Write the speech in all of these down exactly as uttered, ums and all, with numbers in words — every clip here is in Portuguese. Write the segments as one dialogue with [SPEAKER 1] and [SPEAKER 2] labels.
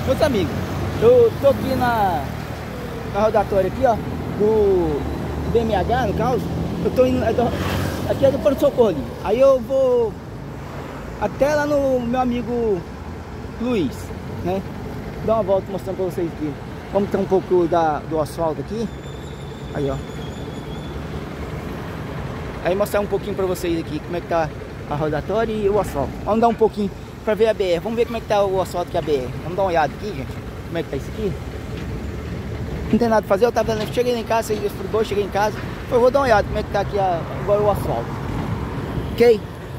[SPEAKER 1] Meus amigos, eu tô aqui na, na rodatória aqui, ó, do B M H, no caso. Eu tô indo, eu tô, aqui é do Pronto Socorro ali. Aí eu vou até lá no meu amigo Luiz, né? Dar uma volta mostrando pra vocês aqui. Vamos ter um pouco da, do asfalto aqui. Aí, ó. Aí mostrar um pouquinho pra vocês aqui como é que tá a rodatória e o asfalto. Vamos dar um pouquinho pra ver a B R. Vamos ver como é que tá o asfalto que é a B R. Vamos dar uma olhada aqui, gente. Como é que tá isso aqui? Não tem nada pra fazer. Eu tava cheguei em casa, saí do futebol, cheguei em casa. Eu vou dar uma olhada como é que tá aqui a, agora o asfalto. Ok?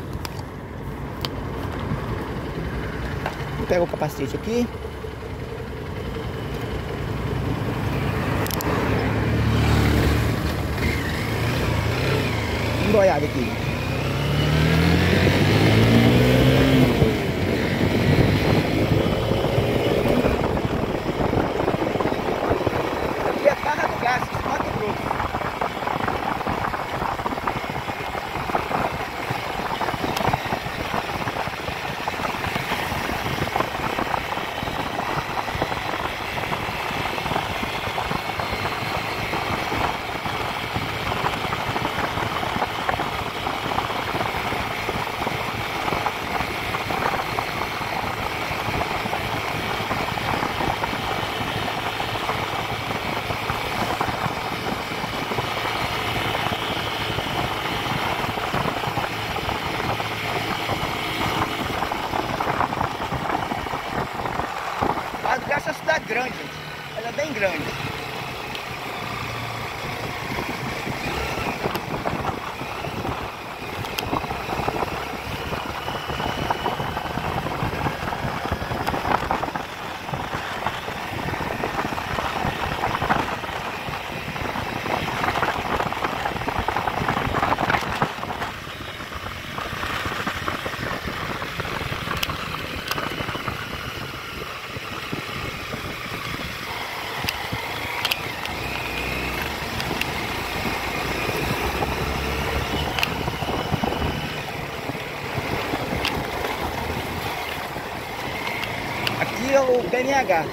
[SPEAKER 1] Vou pegar o capacete aqui. Vamos dar uma olhada aqui. Aqui é Barra do Garças, Mato Grosso. Barra do Garças é uma cidade grande, gente. Ela é bem grande. Aqui é o B M H.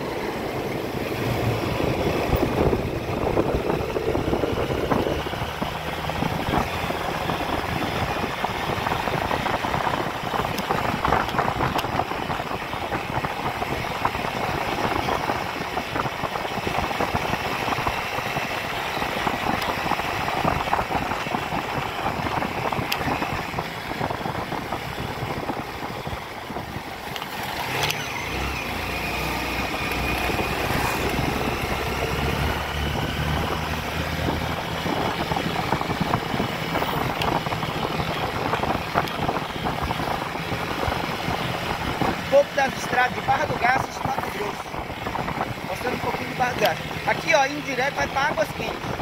[SPEAKER 1] Um pouco das estradas de Barra do Garças, Mato Grosso. Mostrando um pouquinho de Barra do Garças. Aqui, ó, indo direto vai para Águas Quentes.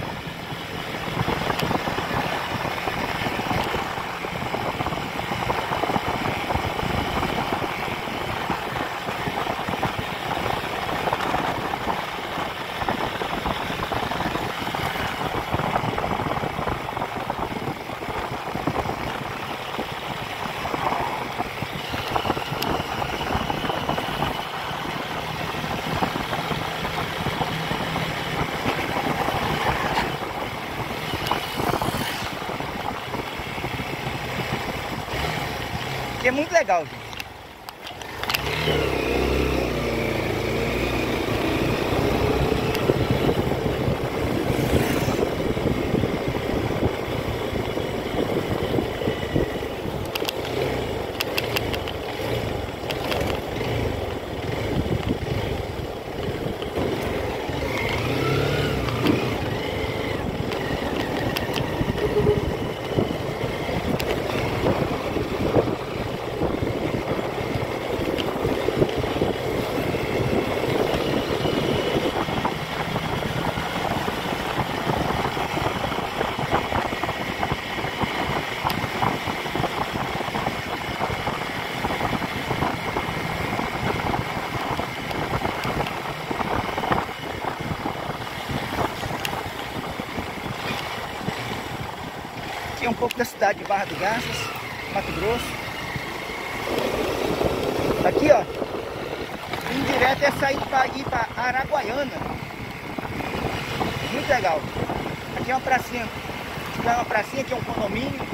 [SPEAKER 1] Que é muito legal, gente. Aqui é um pouco da cidade de Barra do Garças, Mato Grosso. Aqui, ó, indo direto ter saído para ir para Araguaiana. Muito legal. Aqui é uma pracinha. Aqui é uma pracinha, aqui é um condomínio.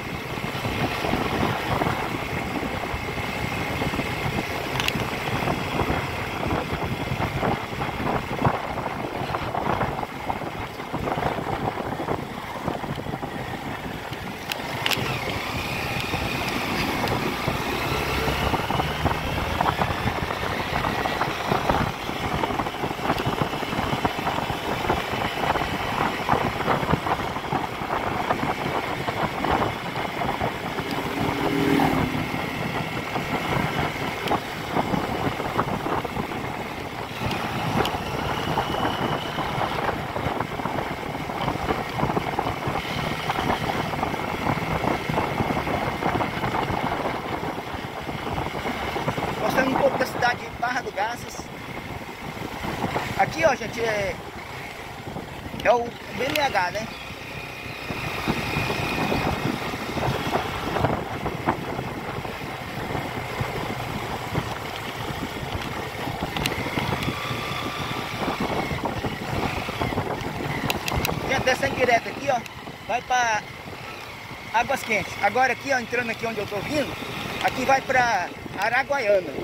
[SPEAKER 1] Mostrando um pouco da cidade de Barra do Garças. Aqui, ó, gente, é, é o B M H, né? Gente, descendo direto aqui, ó, vai para Águas Quentes. Agora aqui, ó, entrando aqui onde eu tô vindo, aqui vai para Araguaiana.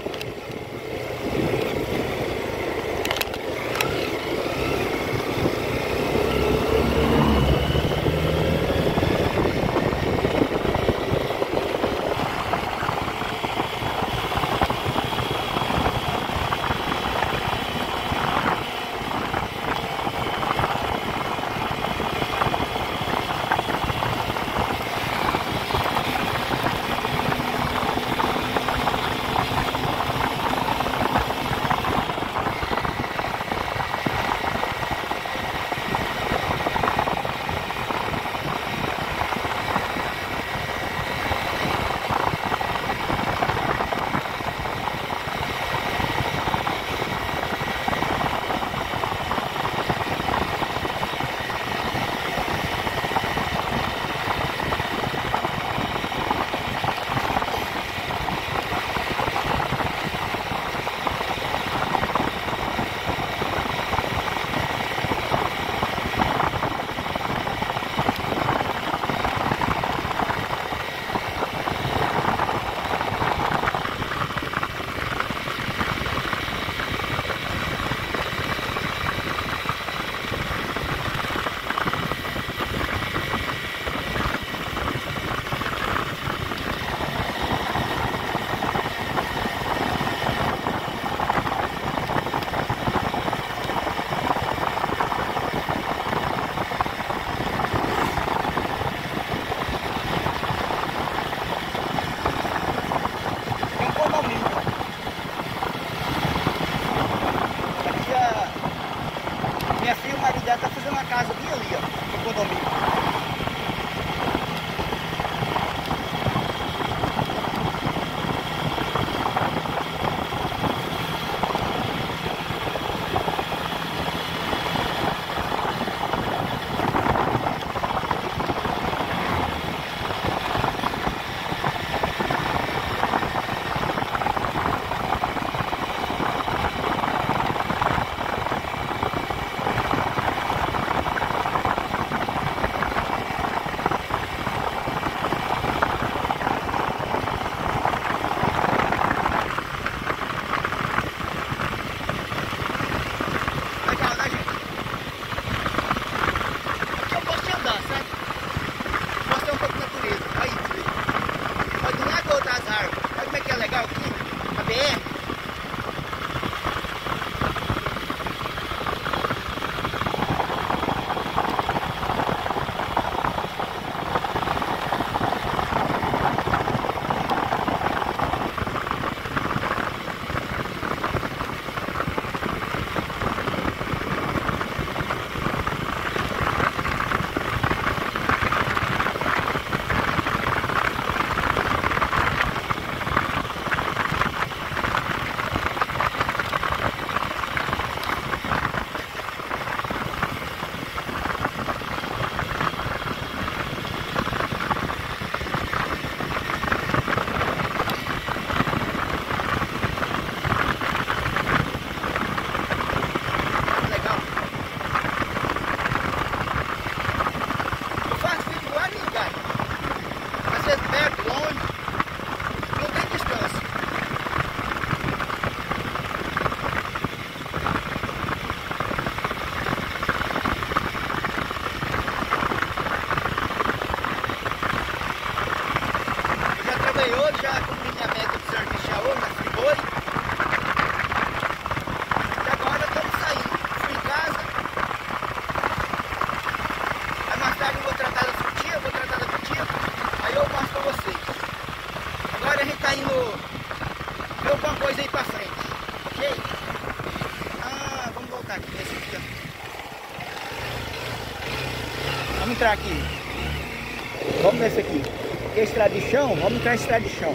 [SPEAKER 1] Já tá fazendo uma casa bem ali, ó, no condomínio. entrar aqui. Vamos nesse aqui. Aqui é estrada de chão, vamos entrar em estrada de chão.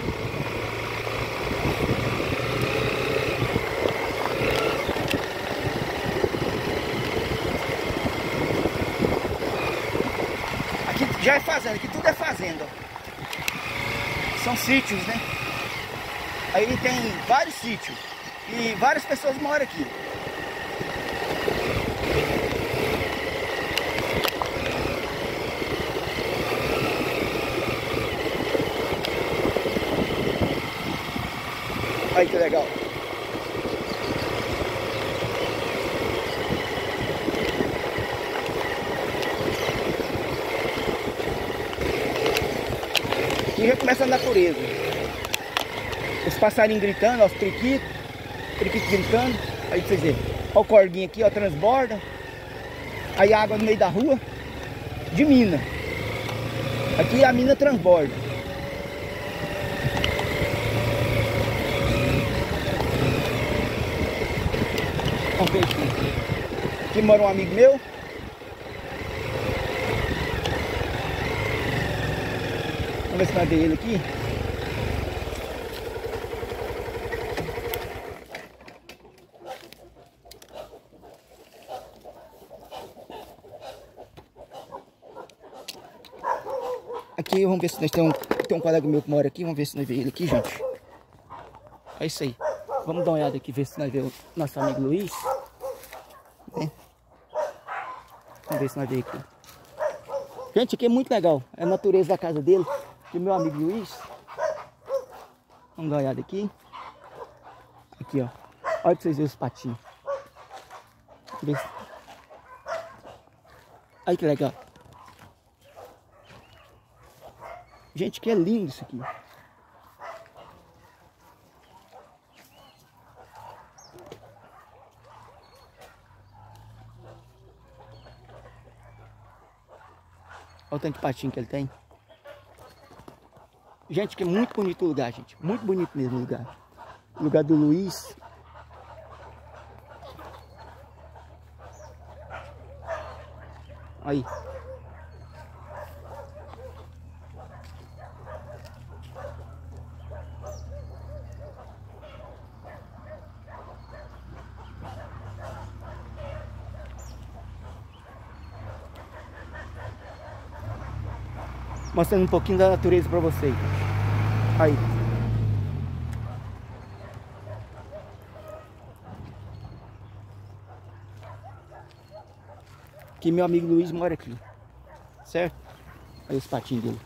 [SPEAKER 1] Aqui já é fazenda, aqui tudo é fazenda. São sítios, né? Aí tem vários sítios e várias pessoas moram aqui. Aí que legal. Aqui já começa a natureza. Os passarinhos gritando, ó, os periquitos. Periquito gritando. Aí pra vocês verem. Ó o corguinho aqui, ó, transborda. Aí a água no meio da rua. De mina. Aqui a mina transborda. Vamos ver aqui. Aqui mora um amigo meu. Vamos ver se nós vemos ele aqui. Aqui, vamos ver se nós tem um, tem um colega meu que mora aqui. Vamos ver se nós vemos ele aqui, gente. É isso aí. Vamos dar uma olhada aqui, ver se nós vemos o nosso amigo Luiz. Né? Vamos ver se nós vemos aqui. Gente, aqui é muito legal. É a natureza da casa dele. Aqui meu amigo Luiz. Vamos dar uma olhada aqui. Aqui, ó. Olha pra vocês verem os patinhos. Olha que legal. Gente, que é lindo isso aqui. Olha o tanto de patinho que ele tem. Gente, que é muito bonito o lugar, gente. Muito bonito mesmo o lugar. O lugar do Luiz. Aí. Mostrando um pouquinho da natureza para vocês. Aí. Aqui meu amigo Luiz mora aqui. Certo? Olha os patinhos dele.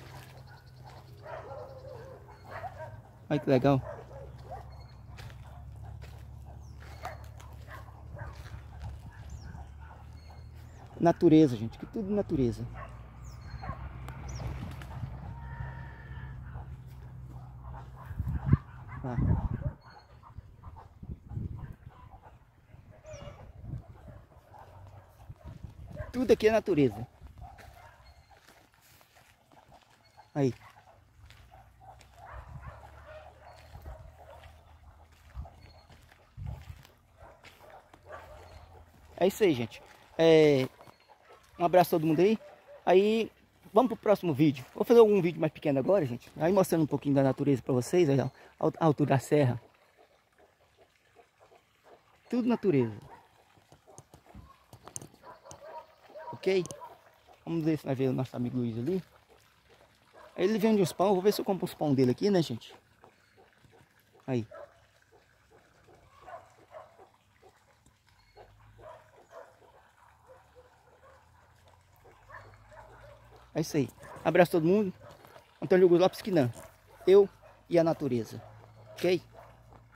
[SPEAKER 1] Olha que legal. Natureza, gente. Que tudo natureza. Ah. Tudo aqui é natureza. Aí. É isso aí, gente. É... Um abraço a todo mundo aí. Aí, vamos pro próximo vídeo. Vou fazer um vídeo mais pequeno agora, gente. Aí mostrando um pouquinho da natureza para vocês. Aí, ó, a altura da serra. Tudo natureza. Ok? Vamos ver se vai ver o nosso amigo Luiz ali. Aí ele vende uns pão. Vou ver se eu compro os pão dele aqui, né, gente? Aí. É isso aí. Abraço a todo mundo. Antônio Hugo Lopes Quinan. Eu e a natureza. Ok?